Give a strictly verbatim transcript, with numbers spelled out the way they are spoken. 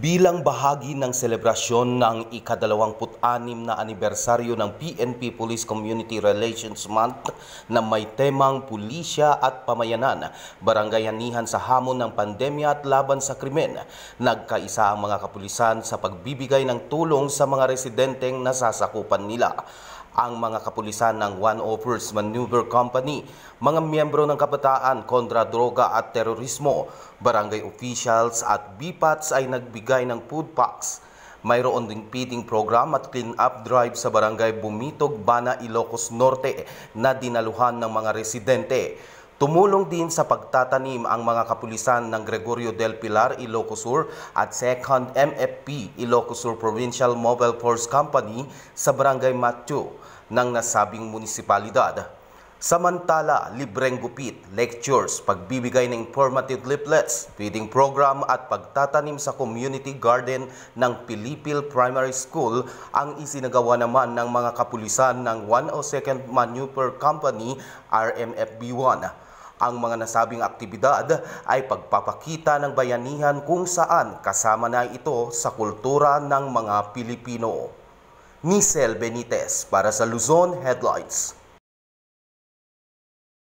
Bilang bahagi ng selebrasyon ng ikadalawamput-anim na anibersaryo ng P N P Police Community Relations Month na may temang pulisya at pamayanan, barangayanihan sa hamon ng pandemya at laban sa krimen, nagkaisa ang mga kapulisan sa pagbibigay ng tulong sa mga residenteng nasasakupan nila. Ang mga kapulisan ng one oh first Maneuver Company, mga miyembro ng Kabataan kontra Droga at Terorismo, barangay officials at B P A Ts ay nagbigay ng food packs. Mayroon ding feeding program at clean-up drive sa barangay Bumitog, Bana, Ilocos Norte na dinaluhan ng mga residente. Tumulong din sa pagtatanim ang mga kapulisan ng Gregorio del Pilar, Ilocos Sur at second M F P, Ilocos Sur Provincial Mobile Force Company sa Barangay Matthew ng nasabing munisipalidad. Samantala, libreng gupit, lectures, pagbibigay ng informative leaflets, feeding program at pagtatanim sa community garden ng Pilipil Primary School ang isinagawa naman ng mga kapulisan ng one oh second Maneuver Company R M F B one. Ang mga nasabing aktibidad ay pagpapakita ng bayanihan kung saan kasama na ito sa kultura ng mga Pilipino. Nisel Benitez para sa Luzon Headlines.